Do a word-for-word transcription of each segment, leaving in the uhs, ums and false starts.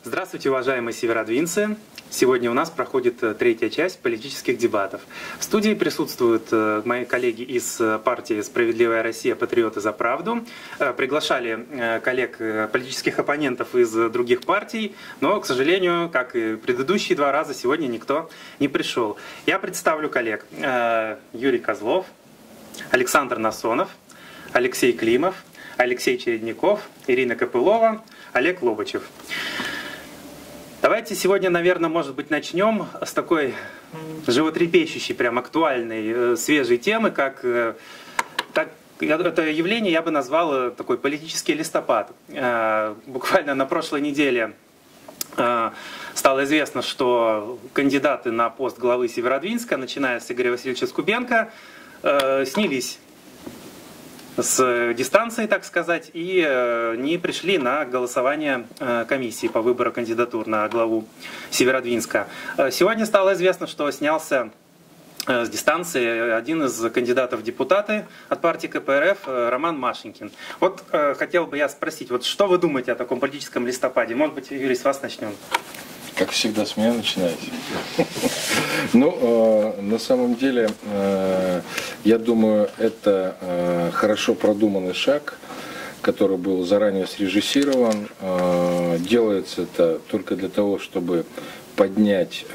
Здравствуйте, уважаемые северодвинцы! Сегодня у нас проходит третья часть политических дебатов. В студии присутствуют мои коллеги из партии «Справедливая Россия. Патриоты за правду». Приглашали коллег, политических оппонентов из других партий, но, к сожалению, как и предыдущие два раза, сегодня никто не пришел. Я представлю коллег: Юрий Козлов, Александр Насонов, Алексей Климов, Алексей Чередников, Ирина Копылова, Олег Лобачев. Давайте сегодня, наверное, может быть, начнем с такой животрепещущей, прям актуальной, свежей темы, как так, это явление я бы назвал такой политический листопад. Буквально на прошлой неделе стало известно, что кандидаты на пост главы Северодвинска, начиная с Игоря Васильевича Скубенко, снялись с дистанции, так сказать, и не пришли на голосование комиссии по выбору кандидатур на главу Северодвинска. Сегодня стало известно, что снялся с дистанции один из кандидатов в депутаты от партии ка пэ эр эф, Роман Машенькин. Вот хотел бы я спросить, вот что вы думаете о таком политическом листопаде? Может быть, Юрий, с вас начнем? Как всегда, с меня начинаете. Ну, на самом деле, я думаю, это хорошо продуманный шаг, который был заранее срежиссирован. Делается это только для того, чтобы поднять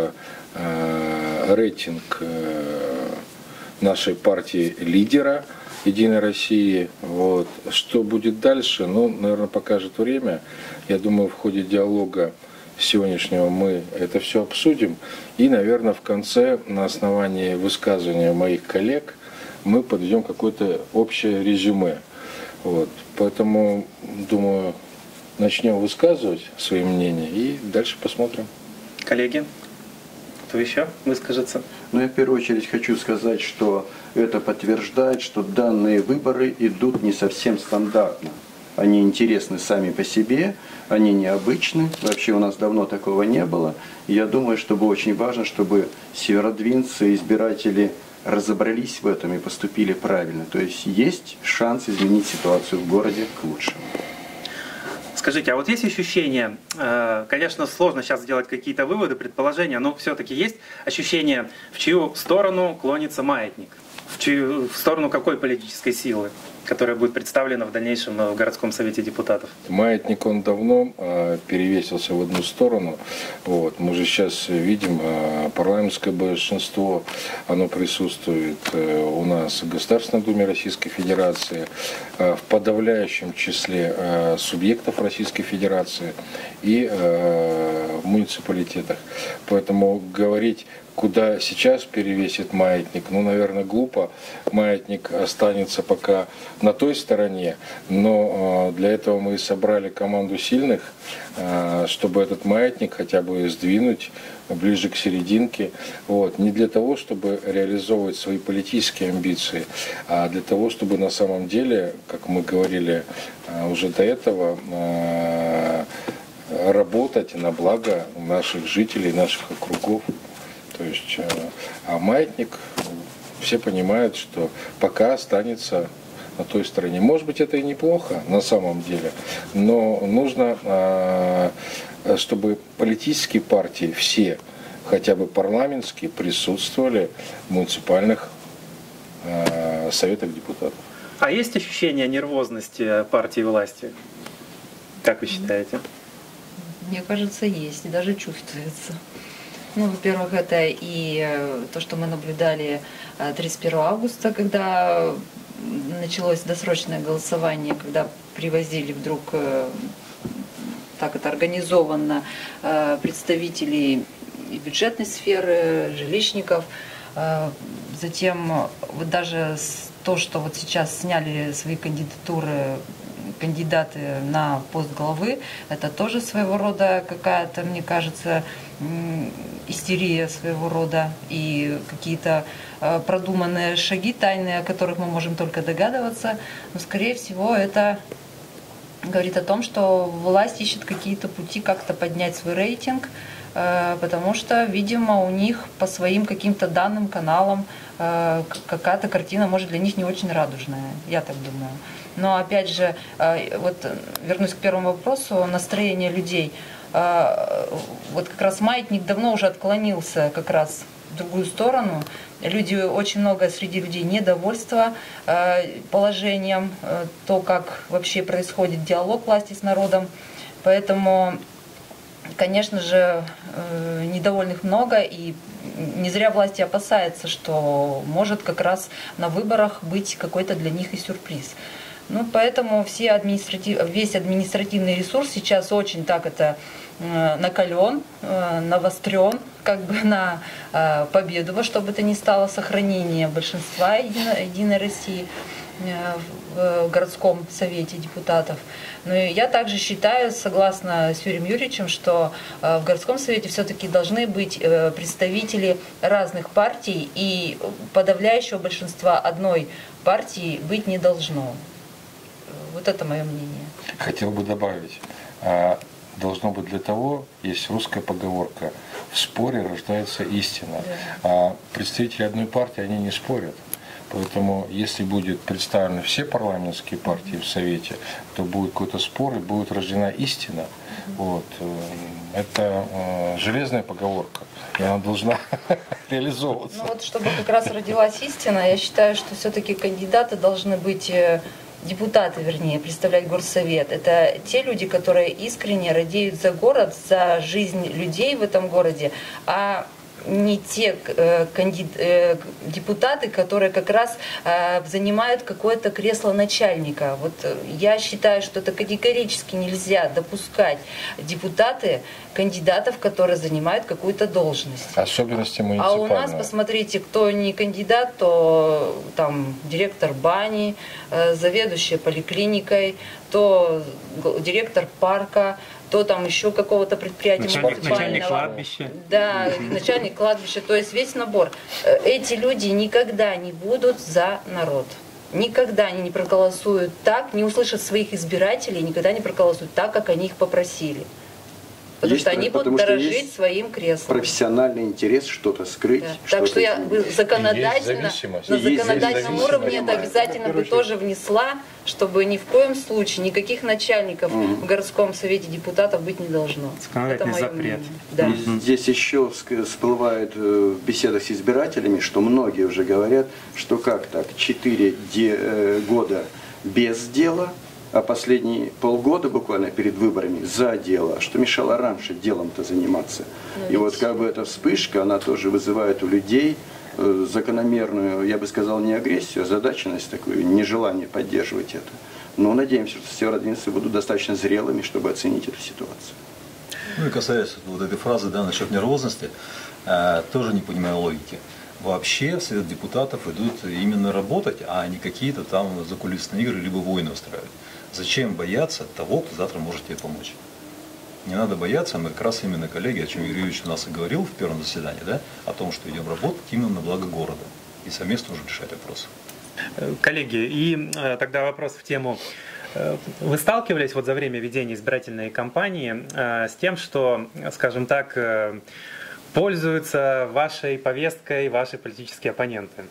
рейтинг нашей партии лидера «Единой России». Вот. Что будет дальше, ну, наверное, покажет время. Я думаю, в ходе диалога сегодняшнего мы это все обсудим. И, наверное, в конце, на основании высказывания моих коллег, мы подведем какое-то общее резюме. Вот. Поэтому, думаю, начнем высказывать свои мнения и дальше посмотрим. Коллеги, кто еще выскажется? Ну, я в первую очередь хочу сказать, что это подтверждает, что данные выборы идут не совсем стандартно. Они интересны сами по себе, они необычны. Вообще у нас давно такого не было. И я думаю, что было очень важно, чтобы северодвинцы, избиратели разобрались в этом и поступили правильно. То есть есть шанс изменить ситуацию в городе к лучшему. Скажите, а вот есть ощущение, конечно, сложно сейчас сделать какие-то выводы, предположения, но все-таки есть ощущение, в чью сторону клонится маятник? В, чью, в сторону какой политической силы, которая будет представлена в дальнейшем в городском совете депутатов? Маятник, он давно э, перевесился в одну сторону. Вот. Мы же сейчас видим, э, парламентское большинство, оно присутствует э, у нас в Государственной Думе Российской Федерации, э, в подавляющем числе э, субъектов Российской Федерации и э, в муниципалитетах. Поэтому говорить, куда сейчас перевесит маятник, ну, наверное, глупо. Маятник останется пока на той стороне, но для этого мы собрали команду сильных, чтобы этот маятник хотя бы сдвинуть ближе к серединке. Вот. Не для того, чтобы реализовывать свои политические амбиции, а для того, чтобы на самом деле, как мы говорили уже до этого, работать на благо наших жителей, наших округов. То есть, а маятник, все понимают, что пока останется на той стороне. Может быть, это и неплохо на самом деле, но нужно, чтобы политические партии все, хотя бы парламентские, присутствовали в муниципальных советах депутатов. А есть ощущение нервозности партии власти? Как вы считаете? Мне кажется, есть, и даже чувствуется. Ну, во-первых, это и то, что мы наблюдали тридцать первого августа, когда началось досрочное голосование, когда привозили вдруг так это организованно представителей и бюджетной сферы, жилищников. Затем вот даже то, что вот сейчас сняли свои кандидатуры кандидаты на пост главы, это тоже своего рода какая-то, мне кажется, истерия своего рода и какие-то продуманные шаги тайные, о которых мы можем только догадываться. Но, скорее всего, это говорит о том, что власть ищет какие-то пути как-то поднять свой рейтинг, потому что, видимо, у них по своим каким-то данным каналам какая-то картина, может, для них не очень радужная, я так думаю. Но опять же, вот вернусь к первому вопросу, настроение людей. вот как раз маятник давно уже отклонился как раз в другую сторону. Люди, очень много среди людей недовольства положением, то, как вообще происходит диалог власти с народом. Поэтому, конечно же, недовольных много, и не зря власти опасаются, что может как раз на выборах быть какой-то для них и сюрприз. Ну, поэтому все административ... весь административный ресурс сейчас очень так это накален, навострен как бы на победу, во что бы то ни стало, сохранение большинства Единой, Единой России в городском совете депутатов. Но я также считаю, согласно с Юрием Юрьевичем, что в городском совете все-таки должны быть представители разных партий, и подавляющего большинства одной партии быть не должно. Вот это мое мнение. Хотел бы добавить, должно быть для того, есть русская поговорка, в споре рождается истина. Да. А представители одной партии, они не спорят. Поэтому, если будет представлены все парламентские партии в Совете, то будет какой-то спор и будет рождена истина. Вот. Это железная поговорка, и она должна реализовываться. Ну вот, чтобы как раз родилась истина, я считаю, что все-таки кандидаты должны быть, депутаты, вернее, представлять горсовет. Это те люди, которые искренне радеют за город, за жизнь людей в этом городе, а не те э, кандид, э, депутаты, которые как раз э, занимают какое-то кресло начальника. Вот э, я считаю, что это категорически нельзя допускать депутаты, кандидатов, которые занимают какую-то должность. Особенности муниципальные. А у нас, посмотрите, кто не кандидат, то там директор бани, э, заведующая поликлиникой, то директор парка, то там еще какого-то предприятия начальник, начальник кладбища. Да, начальник кладбища, то есть весь набор. Эти люди никогда не будут за народ. Никогда они не проголосуют так, не услышат своих избирателей, никогда не проголосуют так, как они их попросили. Потому есть, что они потому будут что дорожить своим креслом. Профессиональный интерес, что-то скрыть. Да. Что так что я бы законодательно, на законодательном уровне это обязательно бы тоже внесла, чтобы ни в коем случае никаких начальников mm-hmm. в городском совете депутатов быть не должно. Законодательный запрет. Да. Mm-hmm. Здесь еще всплывает в беседах с избирателями, что многие уже говорят, что как так, четыре года без дела, а последние полгода буквально перед выборами за дело, что мешало раньше делом-то заниматься. Но и вот как бы эта вспышка, она тоже вызывает у людей э, закономерную, я бы сказал, не агрессию, а озадаченность такую, нежелание поддерживать это. Но надеемся, что северодвинцы будут достаточно зрелыми, чтобы оценить эту ситуацию. Ну и касаясь вот этой фразы, да, насчет нервозности, э, тоже не понимаю логики. Вообще в Совет депутатов идут именно работать, а не какие-то там закулисные игры, либо войны устраивать. Зачем бояться того, кто завтра может тебе помочь? Не надо бояться, мы как раз именно коллеги, о чем Юрий Юрьевич у нас и говорил в первом заседании, да, о том, что идем работать именно на благо города и совместно уже решать вопросы. Коллеги, и э, тогда вопрос в тему. Вы сталкивались вот за время ведения избирательной кампании э, с тем, что, скажем так, э, пользуются вашей повесткой ваши политические оппоненты?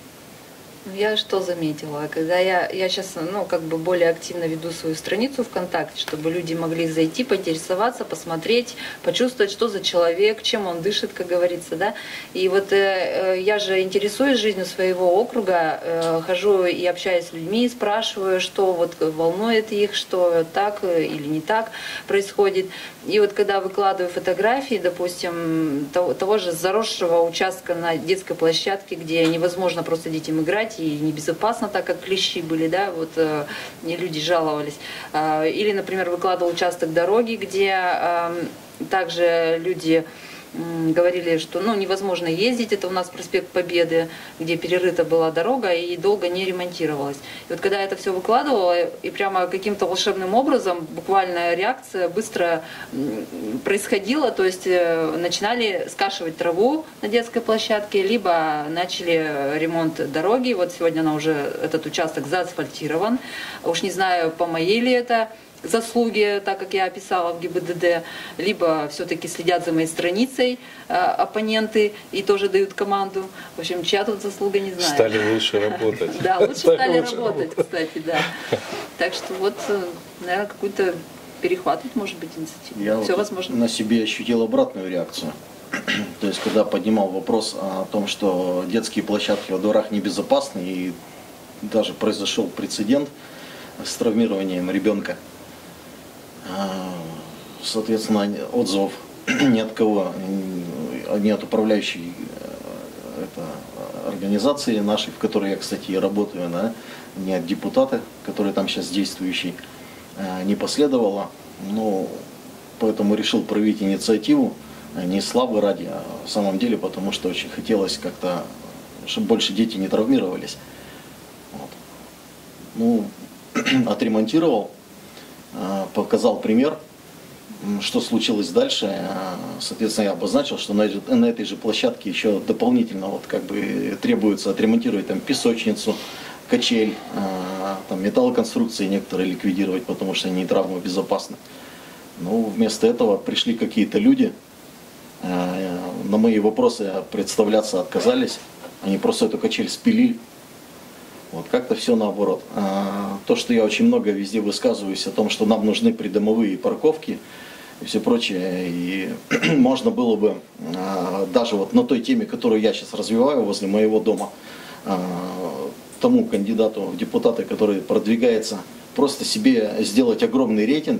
Я что заметила, когда я, я сейчас ну, как бы более активно веду свою страницу ВКонтакте, чтобы люди могли зайти, поинтересоваться, посмотреть, почувствовать, что за человек, чем он дышит, как говорится, да. И вот э, я же интересуюсь жизнью своего округа, э, хожу и общаюсь с людьми, спрашиваю, что вот волнует их, что так или не так происходит. И вот когда выкладываю фотографии, допустим, того, того же заросшего участка на детской площадке, где невозможно просто детям играть, и небезопасно, так как клещи были, да, вот э, люди жаловались. Э, или, например, выкладывал участок дороги, где э, также люди э, говорили, что ну, невозможно ездить, это у нас проспект Победы, где перерыта была дорога и долго не ремонтировалась. И вот когда я это все выкладывала, и прямо каким-то волшебным образом, буквально реакция быстро происходила, то есть э, начинали скашивать траву на детской площадке, либо начали ремонт дороги. Вот сегодня она уже, этот участок заасфальтирован. Уж не знаю, по моей ли это заслуги, так как я описала в ГИБДД, либо все-таки следят за моей страницей э, оппоненты и тоже дают команду. В общем, чья тут заслуга, не знаю. Стали лучше работать. Да, лучше стали работать, кстати, да. Так что вот, наверное, какую-то перехватывать, может быть, инициативу. Я Все вот возможно. на себе ощутил обратную реакцию. То есть, когда поднимал вопрос о том, что детские площадки во дворах небезопасны, и даже произошел прецедент с травмированием ребенка. Соответственно, отзывов ни от кого, ни от управляющей это, организации нашей, в которой я, кстати, и работаю, да, ни от депутата, который там сейчас действующий, не последовало. Но поэтому решил проявить инициативу, не славы ради, а в самом деле, потому что очень хотелось как-то, чтобы больше дети не травмировались. Вот. Ну, отремонтировал, показал пример, что случилось дальше. Соответственно, я обозначил, что на, на этой же площадке еще дополнительно вот как бы требуется отремонтировать там песочницу, качель, там металлоконструкции некоторые ликвидировать, потому что они травмобезопасны. Но вместо этого пришли какие-то люди, на мои вопросы представляться отказались, они просто эту качель спилили. Вот как-то все наоборот. То, что я очень много везде высказываюсь о том, что нам нужны придомовые парковки и все прочее, и можно было бы даже вот на той теме, которую я сейчас развиваю возле моего дома, тому кандидату в депутаты, который продвигается, просто себе сделать огромный рейтинг,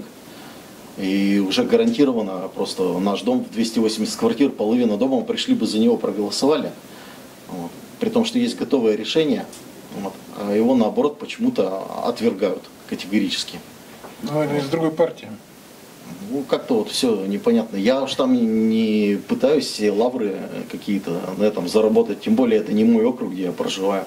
и уже гарантированно просто наш дом в двести восемьдесят квартир, половина дома пришли бы за него, проголосовали. Вот. При том, что есть готовое решение, вот, а его наоборот почему-то отвергают категорически. Ну, это из другой партии. Ну, как-то вот все непонятно. Я уж там не пытаюсь все лавры какие-то на этом заработать, тем более это не мой округ, где я проживаю.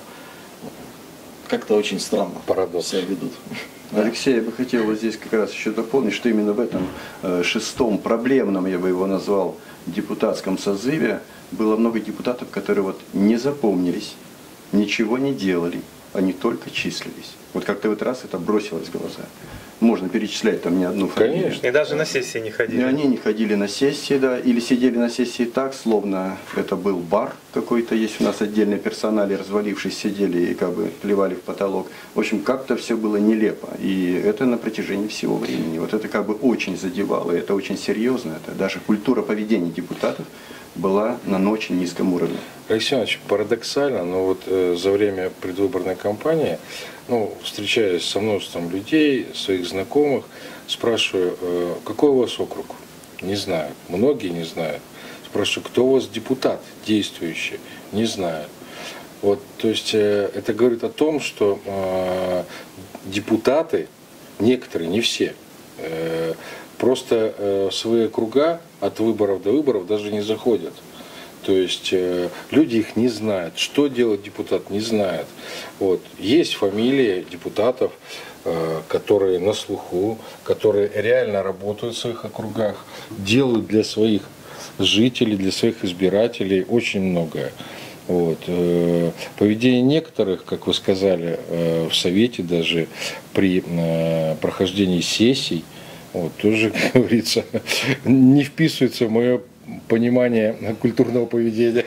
Как-то очень странно Парадокс. себя ведут. Алексей, я бы хотел вот здесь как раз еще дополнить, что именно в этом э, шестом проблемном, я бы его назвал, депутатском созыве было много депутатов, которые вот не запомнились, ничего не делали, они только числились. Вот как-то в этот раз это бросилось в глаза. Можно перечислять там не одну фамилию. Конечно. И даже на сессии не И ходили. они не ходили на сессии, да, или сидели на сессии так, словно это был бар какой-то, есть у нас отдельный персонал, и развалившись сидели и как бы плевали в потолок. В общем, как-то все было нелепо, и это на протяжении всего времени. Вот это как бы очень задевало, и это очень серьезно, это даже культура поведения депутатов была на очень низком уровне. Алексей Иванович, парадоксально, но вот э, за время предвыборной кампании, ну, встречаясь со множеством людей, своих знакомых, спрашиваю, э, какой у вас округ? Не знаю. Многие не знают. Спрашиваю, кто у вас депутат действующий? Не знаю. Вот, то есть э, это говорит о том, что э, депутаты, некоторые, не все, э, просто э, свои округа от выборов до выборов даже не заходят. То есть э, люди их не знают. Что делать депутат, не знает. Вот. Есть фамилии депутатов, э, которые на слуху, которые реально работают в своих округах, делают для своих жителей, для своих избирателей очень многое. Вот. Э, поведение некоторых, как вы сказали, э, в Совете даже при э, прохождении сессий, вот, тоже, как говорится, не вписывается в мое понимание культурного поведения.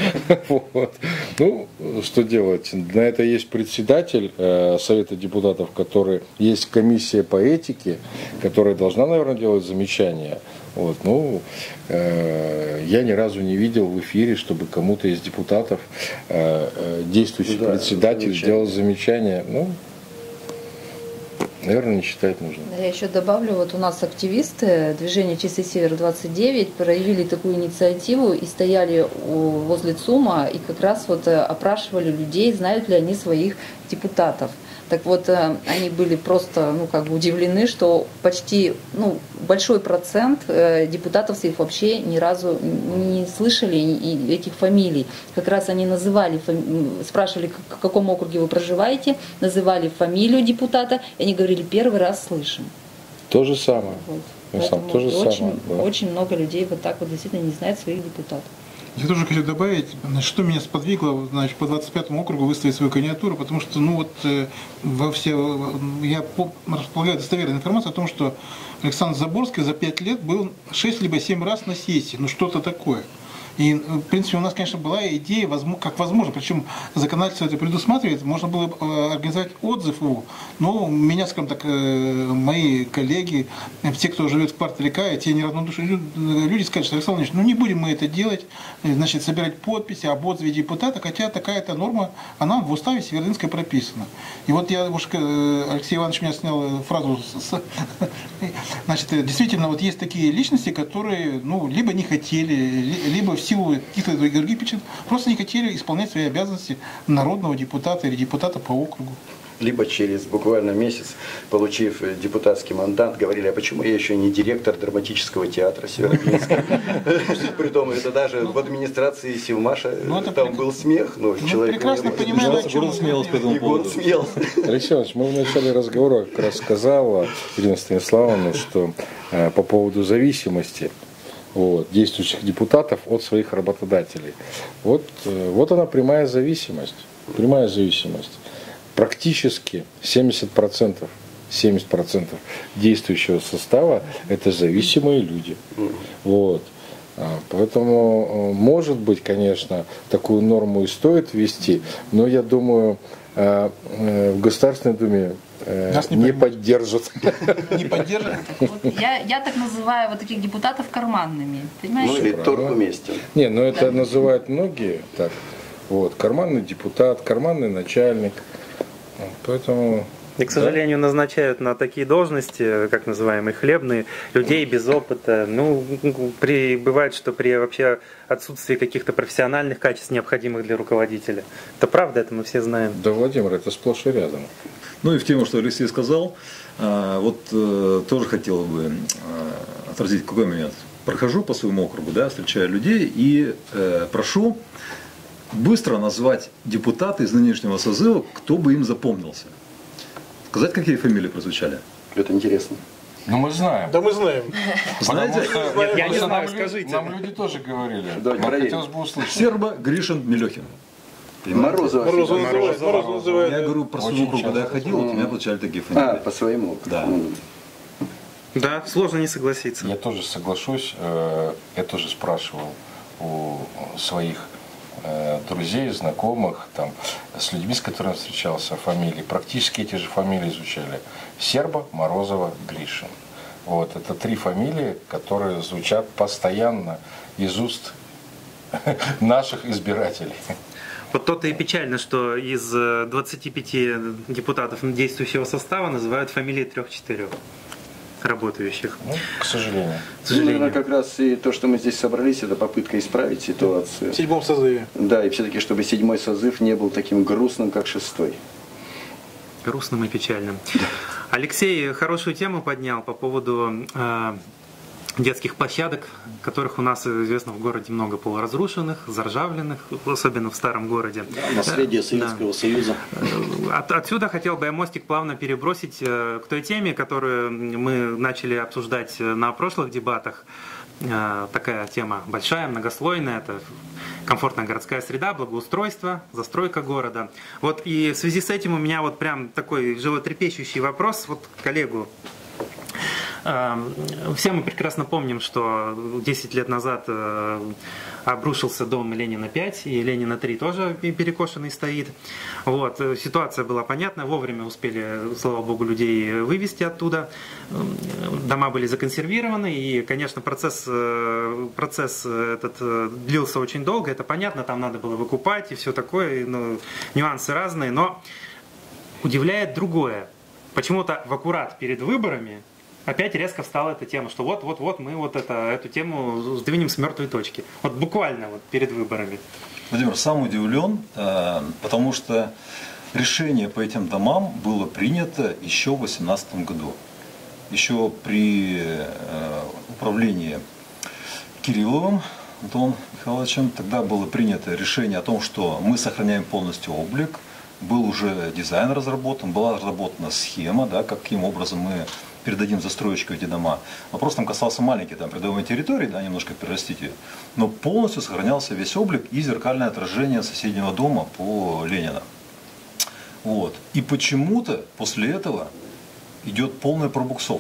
Вот. Ну, что делать? На это есть председатель э, Совета депутатов, который есть комиссия по этике, которая должна, наверное, делать замечания. Вот. Ну, э, я ни разу не видел в эфире, чтобы кому-то из депутатов э, э, действующий да, председатель замечание. сделал замечание. Ну, наверное, не считает нужным. Я еще добавлю, вот у нас активисты движения «Чистый север двадцать девять» проявили такую инициативу и стояли возле ЦУМа и как раз вот опрашивали людей, знают ли они своих депутатов. Так вот, они были просто, ну, как бы удивлены, что почти, ну, большой процент депутатов своих вообще ни разу не слышали этих фамилий. Как раз они называли, спрашивали, в каком округе вы проживаете, называли фамилию депутата, и они говорили, первый раз слышим. То же самое. Вот. Сам, то же очень, самое, да. очень много людей вот так вот действительно не знают своих депутатов. Я тоже хочу добавить, что меня сподвигло, значит, по двадцать пятому округу выставить свою кандидатуру, потому что, ну вот, э, во все, я по, располагаю достоверной информацией о том, что Александр Заборский за пять лет был шесть либо семь раз на сессии, ну что-то такое. И, в принципе, у нас, конечно, была идея, как возможно, причем законодательство это предусматривает, можно было организовать отзыв его. Но меня, скажем так, мои коллеги, те, кто живет в квартале К, те неравнодушные люди скажут, что Александр Ильич, ну не будем мы это делать, значит, собирать подписи об отзыве депутата, хотя такая-то норма, она в уставе Северодвинска прописана. И вот я, уж Алексей Иванович меня снял фразу, значит, действительно, вот есть такие личности, которые, ну, либо не хотели, либо в силу каких-то других причин просто не хотели исполнять свои обязанности народного депутата или депутата по округу. Либо через буквально месяц, получив депутатский мандат, говорили, а почему я еще не директор драматического театра Северодвинска? Притом это даже в администрации Севмаша там был смех. Человек прекрасно понимает, о чем он смеялся. Алексей Иванович, мы в начале разговора как раз сказала Ирина Станиславовна, что по поводу зависимости вот, действующих депутатов от своих работодателей. Вот, вот она прямая зависимость. Прямая зависимость. Практически семьдесят процентов, семьдесят процентов действующего состава это зависимые люди. Вот. Поэтому, может быть, конечно, такую норму и стоит ввести, но я думаю, в Государственной Думе Нас не, не поддержат. Не поддержат? Вот я, я так называю вот таких депутатов карманными. Понимаешь? Ну или торг уместен. Не, ну это да. называют многие так. Вот, карманный депутат, карманный начальник. Поэтому... И, к сожалению, да? назначают на такие должности, как называемые хлебные, людей без опыта. Ну, при, бывает, что при вообще отсутствии каких-то профессиональных качеств, необходимых для руководителя. Это правда, это мы все знаем. Да, Владимир, это сплошь и рядом. Ну и в тему, что Алексей сказал, вот тоже хотел бы отразить какой момент. Прохожу по своему округу, да, встречаю людей и прошу быстро назвать депутата из нынешнего созыва, кто бы им запомнился. Сказать, какие фамилии прозвучали? Это интересно. Ну мы знаем. Да мы знаем. Знаете? Что, я, я не знаю, нам скажите. Люди, нам люди тоже говорили. Давайте Нам хотелось бы услышать. Серба, Гришин, Мелехин. Морозова. Морозова называют. Морозова называют. Я говорю про свой округ, когда я ходил, вот у меня получали такие А, фамилии. по своему. Да. Да, сложно не согласиться. Я тоже соглашусь. Я тоже спрашивал у своих друзей, знакомых, там, с людьми, с которыми встречался, фамилии. Практически эти же фамилии изучали. Серба, Морозова, Гришин. Вот, это три фамилии, которые звучат постоянно из уст наших избирателей. Вот то-то и печально, что из двадцати пяти депутатов действующего состава называют фамилии трех-четырех работающих. Ну, к сожалению. К сожалению. Ну, наверное, как раз и то, что мы здесь собрались, это попытка исправить ситуацию. В седьмом созыве. Да, и все-таки, чтобы седьмой созыв не был таким грустным, как шестой. Грустным и печальным. Алексей хорошую тему поднял по поводу э, детских площадок, которых у нас, известно, в городе много полуразрушенных, заржавленных, особенно в старом городе. Да, наследие Советского да. Союза. От, отсюда хотел бы я мостик плавно перебросить к той теме, которую мы начали обсуждать на прошлых дебатах. Такая тема большая, многослойная, это комфортная городская среда, благоустройство, застройка города. Вот и в связи с этим у меня вот прям такой животрепещущий вопрос вот к коллегу. Все мы прекрасно помним, что десять лет назад обрушился дом Ленина пять, и Ленина три тоже перекошенный стоит. Вот. Ситуация была понятна, вовремя успели, слава богу, людей вывести оттуда. Дома были законсервированы, и, конечно, процесс, процесс этот длился очень долго, это понятно, там надо было выкупать и все такое, ну, нюансы разные, но удивляет другое. Почему-то в аккурат перед выборами опять резко встала эта тема, что вот-вот-вот мы вот это, эту тему сдвинем с мертвой точки. Вот буквально вот перед выборами. Владимир, сам удивлен, потому что решение по этим домам было принято еще в две тысячи восемнадцатом году. Еще при управлении Кирилловым Антоном Михайловичем тогда было принято решение о том, что мы сохраняем полностью облик. Был уже дизайн разработан, была разработана схема, да, каким образом мы передадим застройщику эти дома. Вопрос там касался маленькой там, придомовой территории, да, немножко перерастить ее, но полностью сохранялся весь облик и зеркальное отражение соседнего дома по Ленина. Вот. И почему-то после этого идет полная пробуксовка.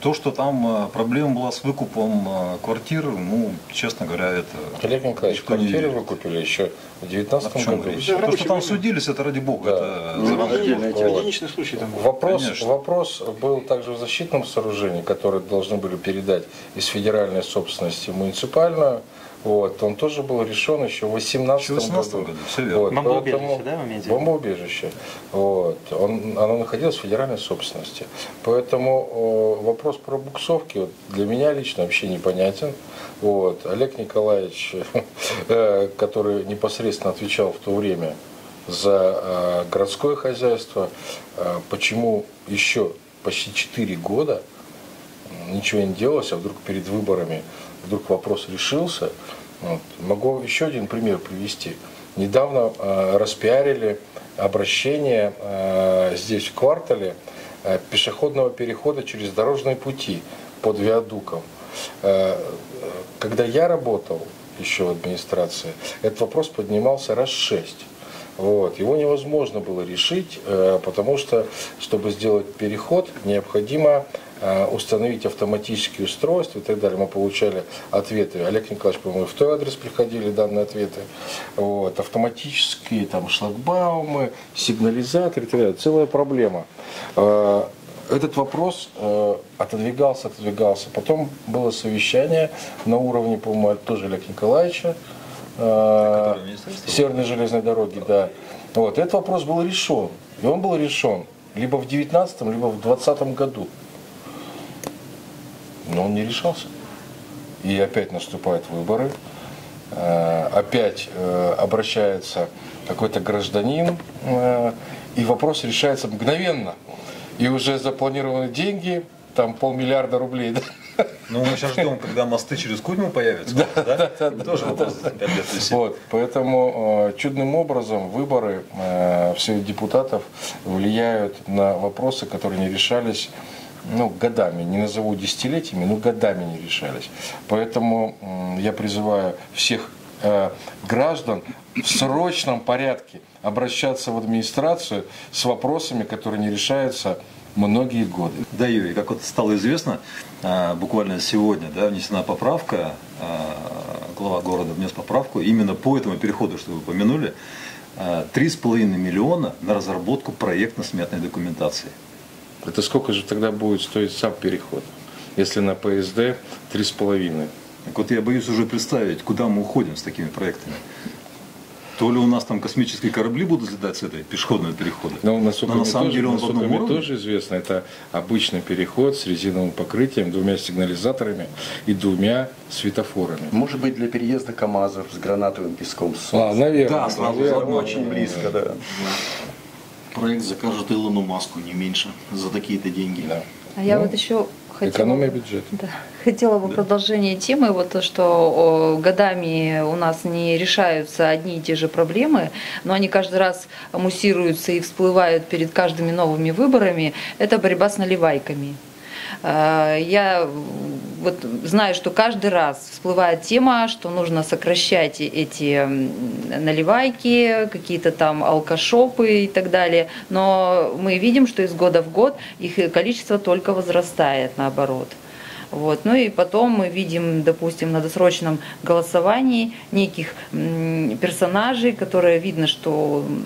То, что там проблема была с выкупом квартир, ну, честно говоря, это... Олег Николаевич, квартиры выкупили еще в девятнадцатом году. То, что там судились, это ради бога. Да. Это Ну, за единичный случай там был. Вопрос, Конечно. вопрос был также в защитном сооружении, которое должны были передать из федеральной собственности в муниципальную. Вот, он тоже был решен еще в восемнадцатом году. году, все верно. Вот, Бомбоубежище, поэтому- да, вы имеете в виду? Бомбоубежище. Вот, он, оно находилось в федеральной собственности. Поэтому о, вопрос про буксовки вот, для меня лично вообще непонятен. Вот, Олег Николаевич, э, который непосредственно отвечал в то время за э, городское хозяйство, э, почему еще почти четыре года ничего не делалось, а вдруг перед выборами вдруг вопрос решился. Вот. Могу еще один пример привести. Недавно э, распиарили обращение э, здесь в квартале э, пешеходного перехода через дорожные пути под виадуком. Э, когда я работал еще в администрации, этот вопрос поднимался раз шесть. Вот. Его невозможно было решить, э, потому что, чтобы сделать переход, необходимо э, установить автоматические устройства и так далее. Мы получали ответы. Олег Николаевич, по-моему, в той адрес приходили данные ответы. Вот. Автоматические там, шлагбаумы, сигнализаторы и так далее. Целая проблема. Э, Этот вопрос э, отодвигался, отодвигался. Потом было совещание на уровне, по-моему, тоже Олега Николаевича, э, Северной железной дороги, да. Вот, этот вопрос был решен. И он был решен либо в девятнадцатом, либо в двадцатом году. Но он не решался. И опять наступают выборы. Э, опять э, обращается какой-то гражданин, э, и вопрос решается мгновенно. И уже запланированы деньги, там полмиллиарда рублей. Да? Ну, мы сейчас ждем, когда мосты через Кузьму появятся. Да, да, да, да, тоже вопрос пять лет висит. Вот, поэтому э, чудным образом выборы э, всех депутатов влияют на вопросы, которые не решались ну, годами, не назову десятилетиями, но годами не решались. Поэтому э, я призываю всех э, граждан в срочном порядке обращаться в администрацию с вопросами, которые не решаются многие годы. Да, Юрий, как вот стало известно, буквально сегодня да, внесена поправка, глава города внес поправку именно по этому переходу, что вы упомянули, три с половиной миллиона на разработку проектно-сметной документации. Это сколько же тогда будет стоить сам переход, если на ПСД три с половиной? Так вот я боюсь уже представить, куда мы уходим с такими проектами. То ли у нас там космические корабли будут летать с этой пешеходного перехода. Но, насколько Но на мне самом тоже, деле он в насколько одном мне уровне. тоже известно, это обычный переход с резиновым покрытием, двумя сигнализаторами и двумя светофорами. Может быть, для переезда КАМАЗов с гранатовым песком. А, наверное. Да, сразу наверное, заодно. Очень близко, да. Проект закажет Илону Маску, не меньше, за такие-то деньги. Да. А я Ну, вот еще хотела, экономия бюджета. да, хотела бы продолжение темы, вот то, что о, годами у нас не решаются одни и те же проблемы, но они каждый раз муссируются и всплывают перед каждыми новыми выборами, это борьба с наливайками. Э, Я вот знаю, что каждый раз всплывает тема, что нужно сокращать эти м, наливайки, какие-то там алкошопы и так далее, но мы видим, что из года в год их количество только возрастает, наоборот. Вот. Ну и потом мы видим, допустим, на досрочном голосовании неких м, персонажей, которые видно, что м,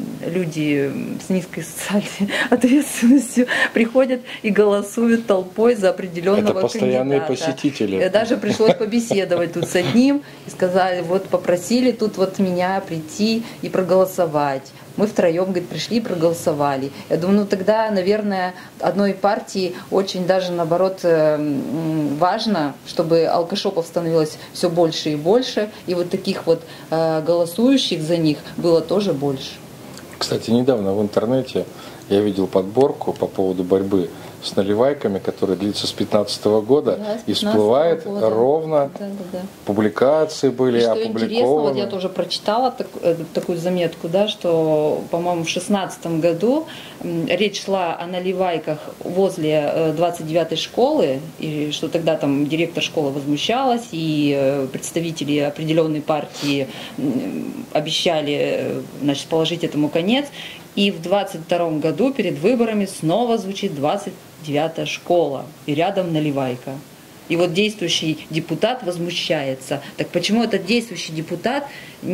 люди с низкой социальной ответственностью приходят и голосуют толпой за определенного Это постоянные кандидата. посетители. Э, Даже пришлось побеседовать тут с одним и сказали, вот попросили тут вот меня прийти и проголосовать. Мы втроем, говорит, пришли и проголосовали. Я думаю, ну тогда, наверное, одной партии очень даже, наоборот, э, м, важно, чтобы алкошопов становилось все больше и больше, и вот таких вот э, голосующих за них было тоже больше. Кстати, недавно в интернете я видел подборку по поводу борьбы с наливайками, которая длится с пятнадцатого года, Да, с и 15-го всплывает года. ровно, Да, да, да. публикации были И что интересно, вот опубликованы. я тоже прочитала так- э, такую заметку, да, что, по-моему, в шестнадцатом году м, речь шла о наливайках возле э, двадцать девятой школы, и что тогда там директор школы возмущалась, и э, представители определенной партии м, обещали, э, значит, положить этому конец. И в двадцать втором году перед выборами снова звучит двадцать девятая школа, и рядом наливайка. И вот действующий депутат возмущается. Так почему этот действующий депутат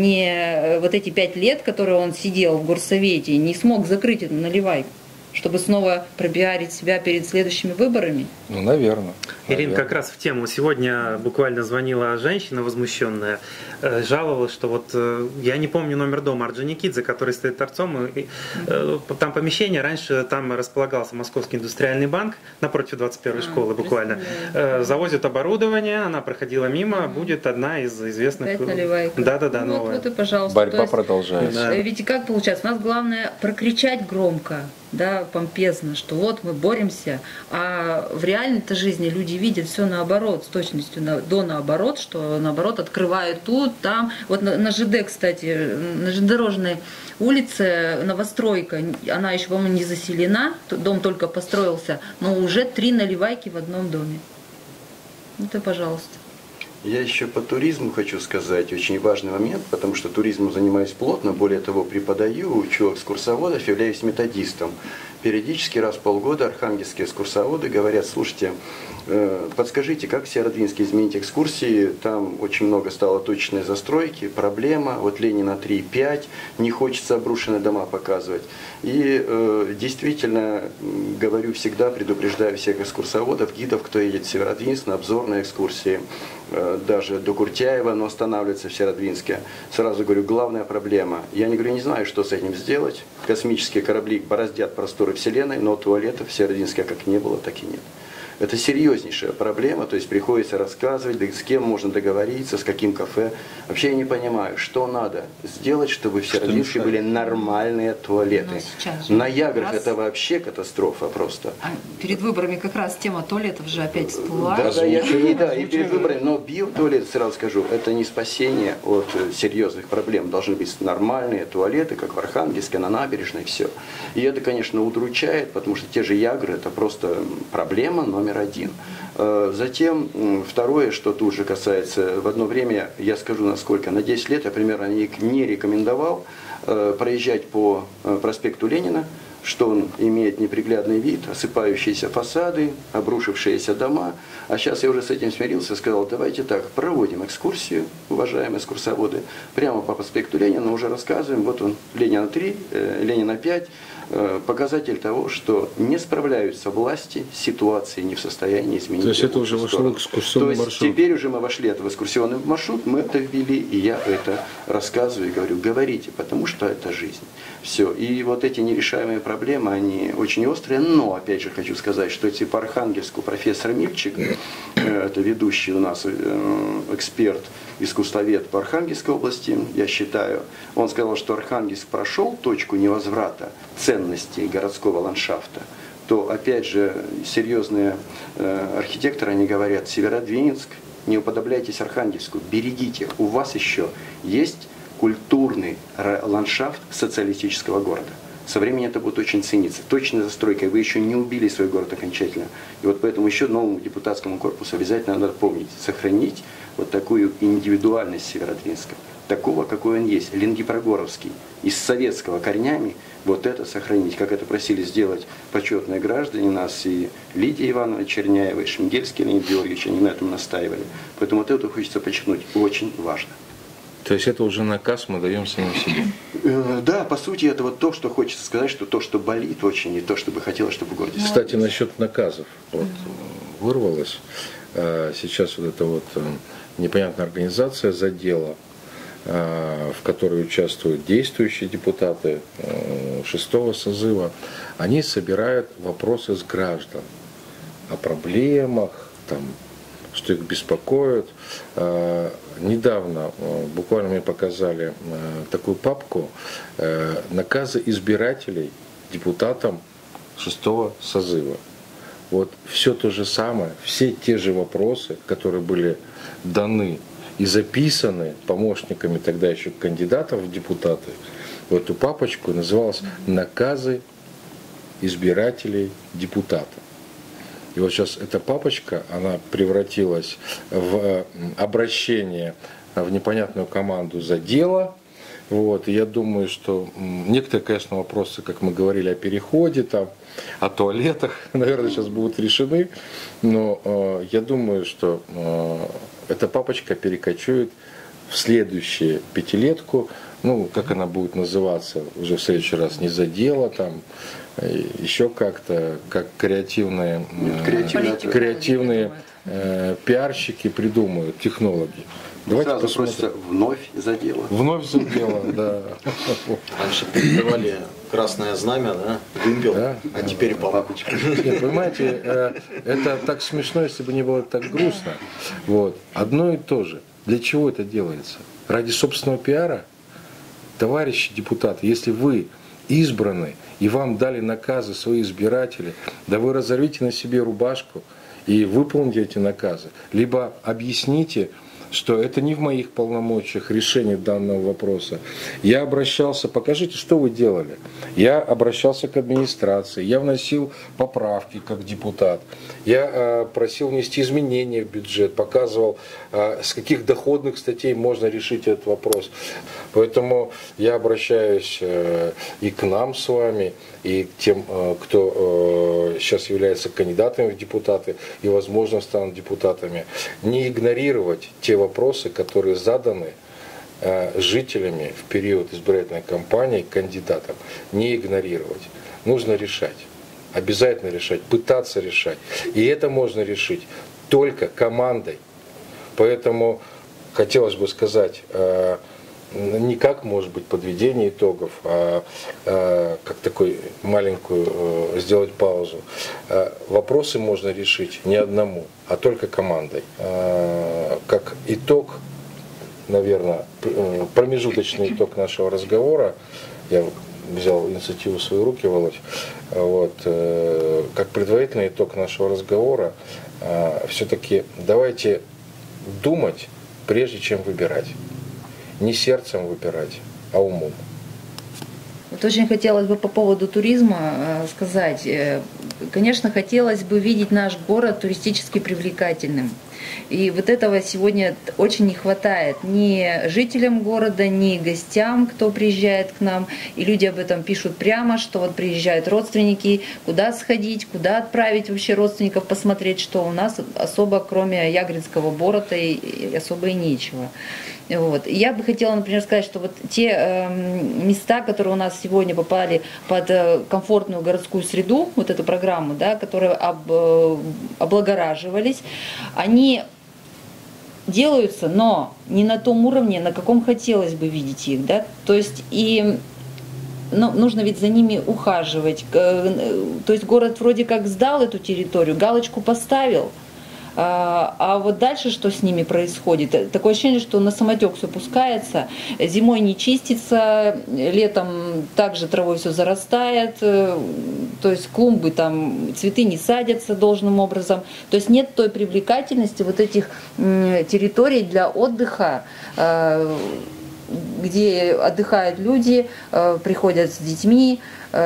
не вот эти пять лет, которые он сидел в горсовете, не смог закрыть эту наливайку, чтобы снова пропиарить себя перед следующими выборами? Ну, наверное. Ирина, как раз в тему. Сегодня буквально звонила женщина возмущенная, э, жаловалась, что вот э, я не помню номер дома Орджоникидзе, который стоит торцом. И, э, там помещение, раньше там располагался Московский индустриальный банк напротив двадцать первой школы буквально. Э, завозят оборудование, она проходила мимо, а. будет одна из известных. Опять наливайка. Да-да-да, ну, новая. Вот, вот и пожалуйста. Борьба есть, продолжается. Да. Ведь как получается? У нас главное прокричать громко, да, помпезно, что вот мы боремся, а в реальной-то жизни люди видят все наоборот, с точностью на, до наоборот, что наоборот открывают тут, там. Вот на, на ЖД, кстати, на железнодорожной улице новостройка, она еще, по-моему, не заселена, дом только построился, но уже три наливайки в одном доме. Это пожалуйста. Я еще по туризму хочу сказать, очень важный момент, потому что туризмом занимаюсь плотно, более того, преподаю, учу экскурсоводов, являюсь методистом. Периодически раз в полгода архангельские экскурсоводы говорят: слушайте, подскажите, как в Северодвинске изменить экскурсии, там очень много стало точечной застройки, проблема, вот Ленина три пять, не хочется обрушенные дома показывать. И э, действительно, говорю всегда, предупреждаю всех экскурсоводов, гидов, кто едет в Северодвинск на обзорные экскурсии, э, даже до Куртяева, но останавливается в Северодвинске. Сразу говорю, главная проблема. Я не говорю, не знаю, что с этим сделать. Космические корабли бороздят просторы Вселенной, но туалетов в Северодвинске как не было, так и нет. Это серьезнейшая проблема, то есть приходится рассказывать, с кем можно договориться, с каким кафе. Вообще я не понимаю, что надо сделать, чтобы в Северодвинске были нормальные туалеты. На Яграх раз... это вообще катастрофа просто. А перед выборами как раз тема туалетов же опять всплывает. Да, да, я, и, да, и перед выборами, но биотуалет, сразу скажу, это не спасение от серьезных проблем. Должны быть нормальные туалеты, как в Архангельске, на набережной, все. И это, конечно, удручает, потому что те же Ягры, это просто проблема номер один. Затем, второе, что тут же касается, в одно время, я скажу насколько, на десять лет я примерно не рекомендовал проезжать по проспекту Ленина, что он имеет неприглядный вид, осыпающиеся фасады, обрушившиеся дома. А сейчас я уже с этим смирился, сказал, давайте так, проводим экскурсию, уважаемые экскурсоводы, прямо по проспекту Ленина, уже рассказываем, вот он, Ленина три, Ленина пять, показатель того, что не справляются власти с ситуацией, не в состоянии изменить. То есть это уже вошло в экскурсионный То есть маршрут? Теперь уже мы вошли в экскурсионный маршрут, мы это ввели, и я это рассказываю и говорю, говорите, потому что это жизнь. Все. И вот эти нерешаемые проблемы, они очень острые, но, опять же, хочу сказать, что эти по Архангельску профессор Мильчик, это ведущий у нас эксперт, искусствовед по Архангельской области, я считаю, он сказал, что Архангельск прошел точку невозврата ценностей городского ландшафта, то, опять же, серьезные архитекторы, они говорят, Северодвинск, не уподобляйтесь Архангельску, берегите, у вас еще есть культурный ландшафт социалистического города. Со временем это будет очень цениться. Точной застройкой вы еще не убили свой город окончательно. И вот поэтому еще новому депутатскому корпусу обязательно надо помнить, сохранить вот такую индивидуальность Северодвинска. Такого, какой он есть, ленгипрогоровский, из советского корнями, вот это сохранить. Как это просили сделать почетные граждане нас, и Лидия Ивановна Черняева, и Шмигельский Леонид Георгиевич, они на этом настаивали. Поэтому вот это хочется подчеркнуть, очень важно. То есть это уже наказ мы даем самим себе? Да, по сути, это вот то, что хочется сказать, что то, что болит очень, и то, что бы хотелось, чтобы в городе. Кстати, насчет наказов. Вот, вырвалось. Сейчас вот эта вот непонятная организация задела, в которой участвуют действующие депутаты шестого созыва, они собирают вопросы с граждан о проблемах, там, что их беспокоит. Недавно, буквально мне показали такую папку, наказы избирателей депутатам шестого созыва. Вот все то же самое, все те же вопросы, которые были даны и записаны помощниками тогда еще кандидатов в депутаты, в эту папочку называлась «Наказы избирателей депутата». И вот сейчас эта папочка, она превратилась в обращение в непонятную команду за дело, Вот, и я думаю, что некоторые, конечно, вопросы, как мы говорили, о переходе, там, о туалетах, наверное, сейчас будут решены. Но э, я думаю, что э, эта папочка перекочует в следующую пятилетку. Ну, как она будет называться, уже в следующий раз, не за дело, там, еще как-то, как креативные, Нет, креативные, э, креативные э, пиарщики придумают, технологи. Давайте Сразу посмотрим. просится вновь за дело. Вновь за дело, да. Раньше передавали красное знамя, да, вымпел, Да. а теперь папочка. Нет, понимаете, э, это так смешно, если бы не было так грустно. Вот. Одно и то же. Для чего это делается? Ради собственного пиара? Товарищи депутаты, если вы избраны и вам дали наказы свои избиратели, да вы разорвите на себе рубашку и выполните эти наказы. Либо объясните, что это не в моих полномочиях решение данного вопроса. Я обращался, покажите, что вы делали. Я обращался к администрации, я вносил поправки как депутат, я э, просил внести изменения в бюджет, показывал, э, с каких доходных статей можно решить этот вопрос. Поэтому я обращаюсь э, и к нам с вами, и к тем, э, кто э, сейчас является кандидатами в депутаты и, возможно, станут депутатами, не игнорировать те вопросы, которые заданы э, жителями в период избирательной кампании кандидатам, не игнорировать. Нужно решать, обязательно решать, пытаться решать. И это можно решить только командой. Поэтому хотелось бы сказать, э, не как, может быть, подведение итогов, а э, как такой маленькую э, сделать паузу. Э, вопросы можно решить не одному, а только командой. Э, как итог, наверное, промежуточный итог нашего разговора, я взял инициативу в свои руки, Володь, вот, э, как предварительный итог нашего разговора, э, все-таки давайте думать, прежде чем выбирать. Не сердцем выбирать, а умом. Вот очень хотелось бы по поводу туризма сказать. Конечно, хотелось бы видеть наш город туристически привлекательным. И вот этого сегодня очень не хватает ни жителям города, ни гостям, кто приезжает к нам. И люди об этом пишут прямо, что вот приезжают родственники, куда сходить, куда отправить вообще родственников посмотреть, что у нас особо, кроме Ягринского борота, и особо и нечего. Вот. Я бы хотела, например, сказать, что вот те э, места, которые у нас сегодня попали под э, комфортную городскую среду, вот эту программу, да, которые об, э, облагораживались, они делаются, но не на том уровне, на каком хотелось бы видеть их. Да? То есть и ну, нужно ведь за ними ухаживать. То есть город вроде как сдал эту территорию, галочку поставил, а вот дальше что с ними происходит? Такое ощущение, что на самотек все пускается, зимой не чистится, летом также травой все зарастает, то есть клумбы там, цветы не садятся должным образом. То есть нет той привлекательности вот этих территорий для отдыха, где отдыхают люди, приходят с детьми,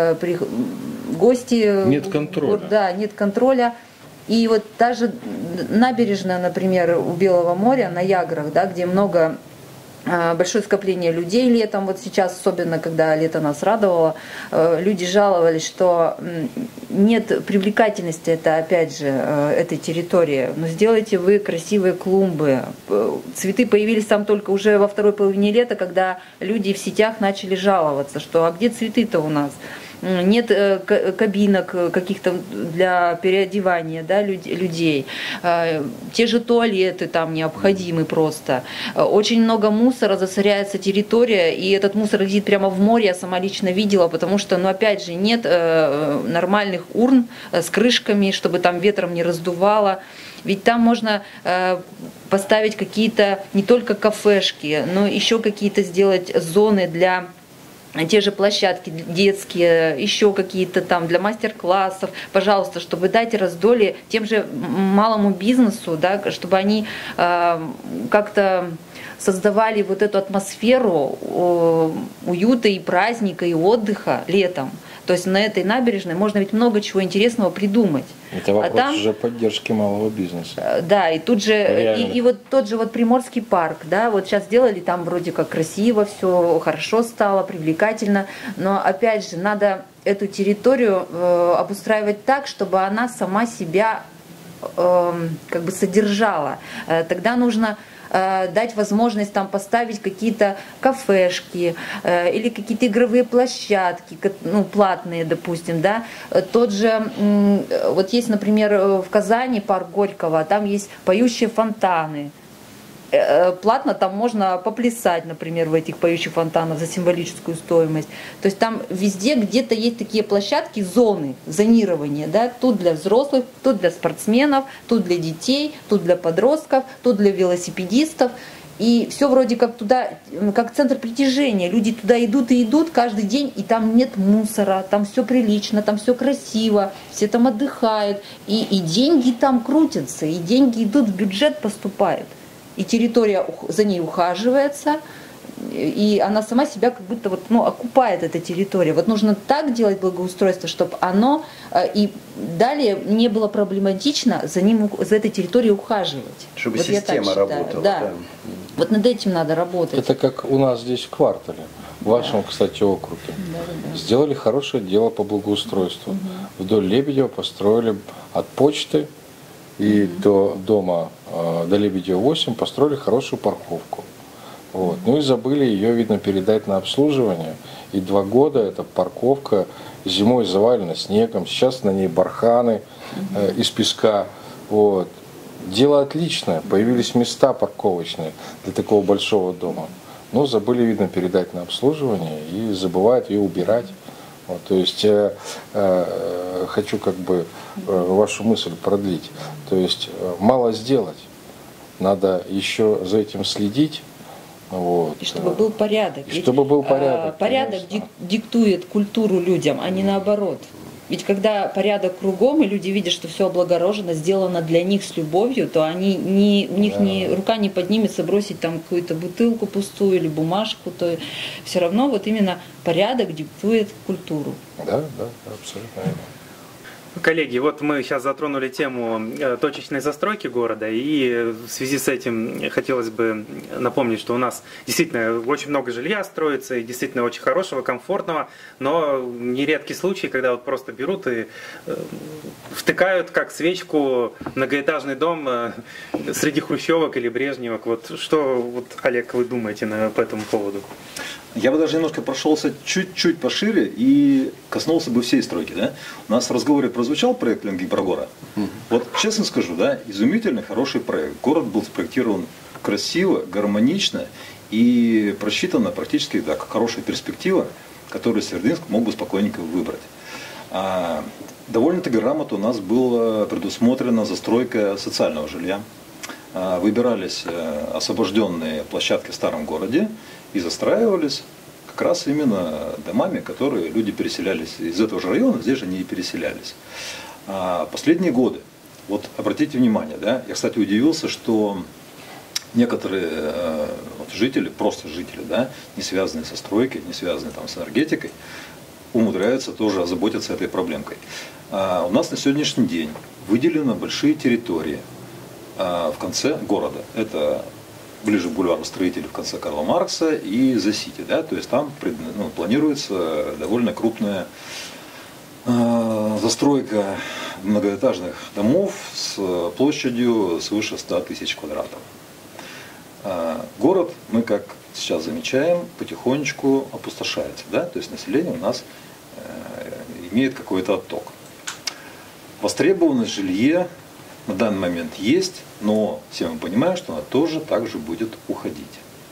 гости. Нет контроля. Да, нет контроля. И вот даже набережная, например, у Белого моря на Яграх, да, где много, большое скопление людей летом, вот сейчас, особенно когда лето нас радовало, люди жаловались, что нет привлекательности, это опять же, этой территории. Но сделайте вы красивые клумбы. Цветы появились там только уже во второй половине лета, когда люди в сетях начали жаловаться, что а где цветы-то у нас? Нет кабинок каких-то для переодевания, да, людей. Те же туалеты там необходимы просто. Очень много мусора, засоряется территория, и этот мусор летит прямо в море, я сама лично видела, потому что, ну, опять же, нет нормальных урн с крышками, чтобы там ветром не раздувало. Ведь там можно поставить какие-то не только кафешки, но еще какие-то сделать зоны для... Те же площадки детские, еще какие-то там для мастер-классов, пожалуйста, чтобы дать раздолье тем же малому бизнесу, да, чтобы они э, как-то создавали вот эту атмосферу э, уюта и праздника, и отдыха летом. То есть на этой набережной можно ведь много чего интересного придумать. Это вопрос а там, уже поддержки малого бизнеса. Да, и тут же, и, и вот тот же вот Приморский парк, да, вот сейчас сделали там вроде как красиво, все хорошо стало, привлекательно, но опять же надо эту территорию э, обустраивать так, чтобы она сама себя э, как бы содержала. Э, тогда нужно дать возможность там поставить какие-то кафешки э, или какие-то игровые площадки, ну, платные, допустим, да. Тот же, э, вот есть, например, в Казани парк Горького, там есть поющие фонтаны. Платно там можно поплясать, например, в этих поющих фонтанах за символическую стоимость. То есть там везде где-то есть такие площадки, зоны зонирования, да, тут для взрослых, тут для спортсменов, тут для детей, тут для подростков, тут для велосипедистов. И все вроде как туда, как центр притяжения. Люди туда идут и идут каждый день, и там нет мусора, там все прилично, там все красиво, все там отдыхают. И, и деньги там крутятся, и деньги идут в бюджет, поступают. И территория за ней ухаживается, и она сама себя как будто вот, ну, окупает, эта территория. Вот нужно так делать благоустройство, чтобы оно и далее не было проблематично за, ним, за этой территорией ухаживать. Чтобы вот система работала. Да. Да. Вот над этим надо работать. Это как у нас здесь в квартале, в вашем, да. кстати, округе. Да, да, да. Сделали хорошее дело по благоустройству. Угу. Вдоль Лебедева построили от почты и mm-hmm. до дома, до Лебедева восемь построили хорошую парковку. Вот. Ну и забыли ее, видно, передать на обслуживание. И два года эта парковка зимой завалена снегом, сейчас на ней барханы mm-hmm. э, из песка. Вот. Дело отличное, появились места парковочные для такого большого дома. Но забыли, видно, передать на обслуживание и забывают ее убирать. Вот, то есть э, э, хочу как бы э, вашу мысль продлить. То есть э, мало сделать, надо еще за этим следить. Вот. И чтобы был порядок. И чтобы был порядок. А, порядок дик, диктует культуру людям, а не наоборот. Ведь когда порядок кругом, и люди видят, что все облагорожено, сделано для них с любовью, то они не, у них да. не, рука не поднимется бросить там какую-то бутылку пустую или бумажку, то все равно вот именно порядок диктует культуру. Да, да, абсолютно верно. Коллеги, вот мы сейчас затронули тему точечной застройки города, и в связи с этим хотелось бы напомнить, что у нас действительно очень много жилья строится, и действительно очень хорошего, комфортного, но нередки случаи, когда вот просто берут и втыкают как свечку многоэтажный дом среди хрущевок или брежневок. Вот что, вот, Олег, вы думаете на, по этому поводу? Я бы даже немножко прошелся чуть-чуть пошире и коснулся бы всей стройки. Да? У нас в разговоре прозвучал проект Ленгибрагора. Mm-hmm. Вот честно скажу, да, изумительный, хороший проект. Город был спроектирован красиво, гармонично и просчитана практически да, как хорошая перспектива, которую Северодвинск мог бы спокойненько выбрать. А, довольно-таки грамотно у нас была предусмотрена застройка социального жилья. А, выбирались а, освобожденные площадки в старом городе и застраивались как раз именно домами, которые люди переселялись из этого же района, здесь же они и переселялись. А последние годы, вот обратите внимание, да, я, кстати, удивился, что некоторые э, вот, жители, просто жители, да, не связанные со стройкой, не связанные там, с энергетикой, умудряются тоже озаботиться этой проблемкой. А у нас на сегодняшний день выделены большие территории а, в конце города. Это ближе к бульвару Строителей в конце Карла Маркса и The City, да, то есть там ну, планируется довольно крупная э, застройка многоэтажных домов с площадью свыше ста тысяч квадратов. Э, город, мы как сейчас замечаем, потихонечку опустошается, да, то есть население у нас э, имеет какой-то отток. Востребованность жилья на данный момент есть, но все мы понимаем, что она тоже также будет уходить.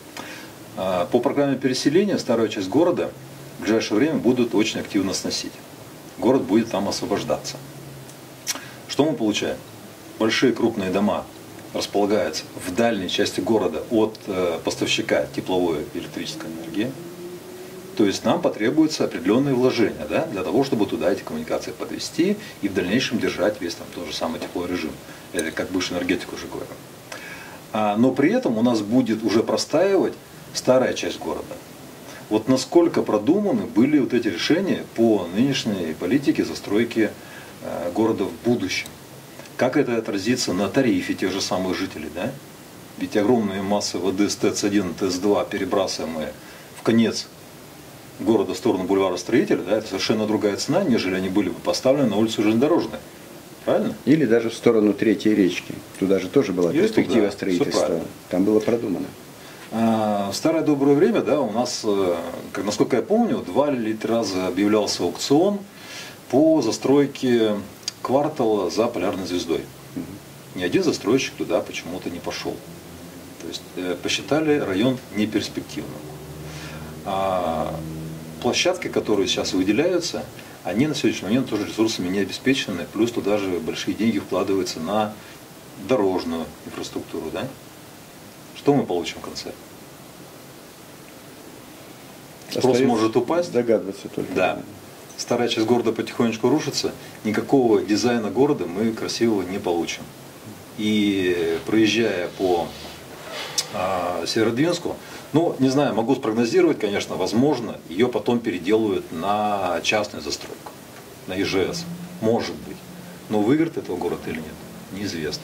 По программе переселения старая часть города в ближайшее время будут очень активно сносить. Город будет там освобождаться. Что мы получаем? Большие крупные дома располагаются в дальней части города от поставщика тепловой и электрической энергии. То есть нам потребуются определенные вложения, да, для того, чтобы туда эти коммуникации подвести и в дальнейшем держать весь там тот же самый тепловой режим. Это как бывший энергетик уже говорю. А, но при этом у нас будет уже простаивать старая часть города. Вот насколько продуманы были вот эти решения по нынешней политике застройки э, города в будущем? Как это отразится на тарифе тех же самых жителей, да? Ведь огромные массы воды с ТЭЦ один, ТЭЦ два, перебрасываемые в конец города в сторону бульвара Строителя, да, это совершенно другая цена, нежели они были бы поставлены на улицу железнодорожной. Правильно? Или даже в сторону Третьей речки. Туда же тоже была Или перспектива туда, строительства. Там было продумано. А, в старое доброе время, да, у нас, как, насколько я помню, два или три раза объявлялся аукцион по застройке квартала за Полярной звездой. Угу. Ни один застройщик туда почему-то не пошел. То есть э, посчитали район неперспективным. А площадки, которые сейчас выделяются, они на сегодняшний момент тоже ресурсами не обеспечены, плюс туда же большие деньги вкладываются на дорожную инфраструктуру. Да? Что мы получим в конце? Спрос Остается может упасть. Догадываться только. Да. Старая часть города потихонечку рушится. Никакого дизайна города мы красивого не получим. И проезжая по а, Северодвинску, ну, не знаю, могу спрогнозировать, конечно, возможно, ее потом переделывают на частную застройку, на ИЖС, может быть. Но выиграет этого город или нет, неизвестно.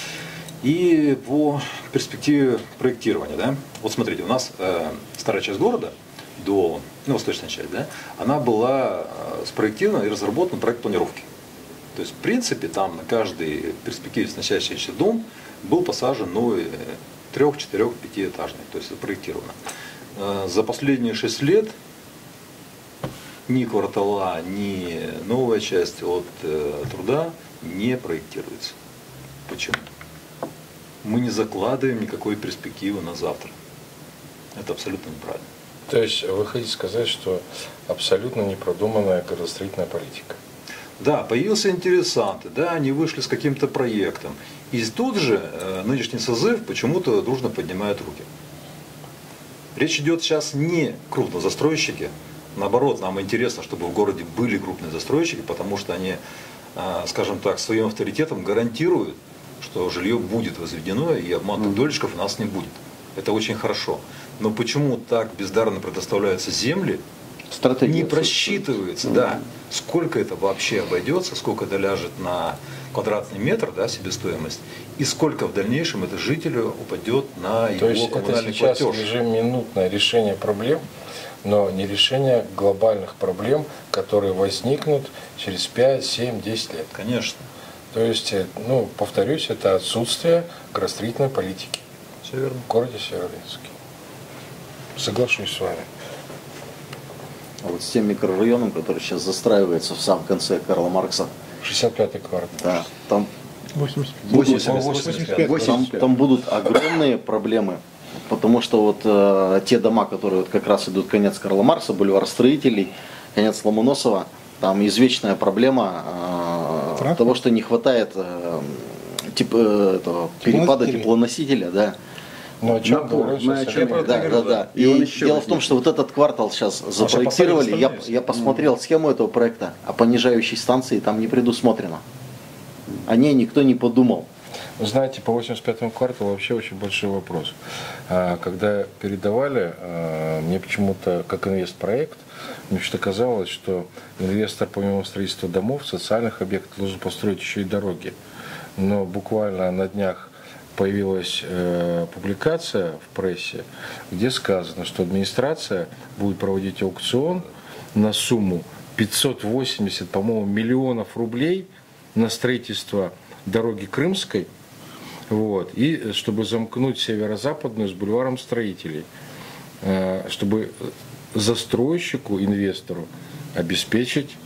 И по перспективе проектирования, да, вот смотрите, у нас э, старая часть города, до, ну, восточная часть, да, она была э, спроектирована и разработана проект планировки. То есть, в принципе, там на каждый перспективе сносящийся дом был посажен, ну, трех, четырех, пятиэтажный, то есть запроектировано. За последние шесть лет ни квартала, ни новая часть от э, труда не проектируется. Почему? Мы не закладываем никакой перспективы на завтра. Это абсолютно неправильно. То есть вы хотите сказать, что абсолютно непродуманная градостроительная политика? Да, появился интересанты, да, они вышли с каким-то проектом. И тут же э, нынешний созыв почему-то дружно поднимает руки. Речь идет сейчас не о крупном застройщике. Наоборот, нам интересно, чтобы в городе были крупные застройщики, потому что они, э, скажем так, своим авторитетом гарантируют, что жилье будет возведено и обманутых дольщиков у нас не будет. Это очень хорошо. Но почему так бездарно предоставляются земли, Стратегия не просчитывается, да, сколько это вообще обойдется, сколько это ляжет на квадратный метр, да, себестоимость, и сколько в дальнейшем это жителю упадет на То его есть коммунальный это сейчас платеж. режим минутное решение проблем, но не решение глобальных проблем, которые возникнут через пять, семь, десять лет. Конечно. То есть, ну, повторюсь, это отсутствие градостроительной политики Все верно. в городе Северодвинске. Соглашусь с вами. А вот с тем микрорайоном, который сейчас застраивается в самом конце Карла Маркса, шестьдесят пятый квартал. да, там, восемьдесят восемьдесят пять. там, там будут огромные проблемы, потому что вот э, те дома, которые вот как раз идут конец Карла Маркса, бульвар Строителей, конец Ломоносова, там извечная проблема э, того, что не хватает э, тип, э, этого перепада теплоносителя, да. Ну, о чем Напор, говорю мы о сейчас? чем Я Да, да, да. И И, он еще дело в том, возникнет. что вот этот квартал сейчас запроектировали, я, я посмотрел схему этого проекта, а понижающей станции там не предусмотрено. О ней никто не подумал. Вы знаете, по восемьдесят пятому кварталу вообще очень большой вопрос. А, Когда передавали, а, мне почему-то, как инвестпроект, мне что-то казалось, что инвестор помимо строительства домов, социальных объектов должен построить еще и дороги. Но буквально на днях появилась э, публикация в прессе, где сказано, что администрация будет проводить аукцион на сумму пятьсот восемьдесят, по-моему, миллионов рублей на строительство дороги Крымской, вот, и чтобы замкнуть северо-западную с бульваром Строителей, э, чтобы застройщику, инвестору обеспечить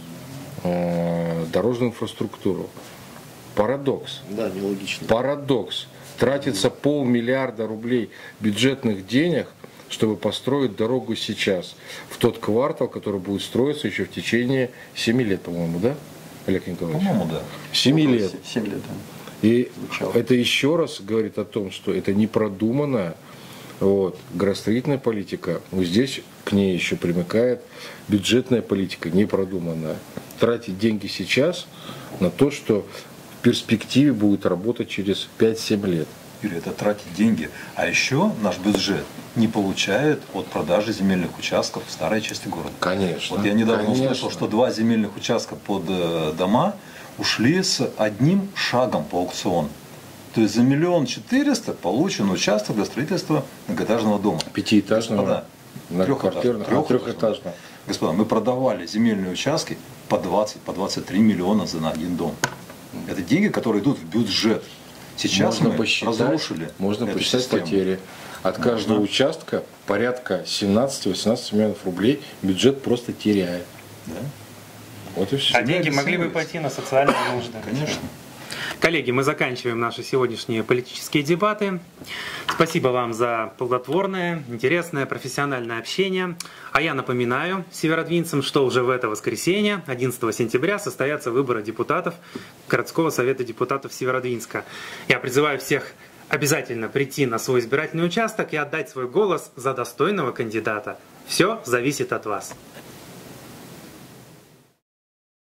э, дорожную инфраструктуру. Парадокс. Да, нелогично. Парадокс. Тратится полмиллиарда рублей бюджетных денег, чтобы построить дорогу сейчас, в тот квартал, который будет строиться еще в течение семи лет, по-моему, да, Олег Николаевич? По-моему, да. Семи лет. семь лет, да. И Звучало. это еще раз говорит о том, что это непродуманная вот, градостроительная политика. Вот здесь к ней еще примыкает бюджетная политика, непродуманная. Тратить деньги сейчас на то, что в перспективе будет работать через пять-семь лет. Юрий, это тратить деньги. А еще наш бюджет не получает от продажи земельных участков в старой части города. Конечно. Вот я недавно конечно. услышал, что два земельных участка под э, дома ушли с одним шагом по аукциону. То есть за миллион четыреста получен участок для строительства многоэтажного дома. Пятиэтажного? Господа, Трехквартирного? трехэтажного. Трехэтажного. Господа, мы продавали земельные участки по двадцать, по двадцать три миллиона за на один дом. Это деньги, которые идут в бюджет. Сейчас можно мы посчитать, разрушили можно эту посчитать систему. потери. От каждого Можно. участка порядка семнадцать-восемнадцать миллионов рублей бюджет просто теряет. Да? Вот и все. А деньги могли бы пойти на социальные нужды. Конечно. Коллеги, мы заканчиваем наши сегодняшние политические дебаты. Спасибо вам за плодотворное, интересное, профессиональное общение. А я напоминаю северодвинцам, что уже в это воскресенье, одиннадцатого сентября, состоятся выборы депутатов городского совета депутатов Северодвинска. Я призываю всех обязательно прийти на свой избирательный участок и отдать свой голос за достойного кандидата. Все зависит от вас.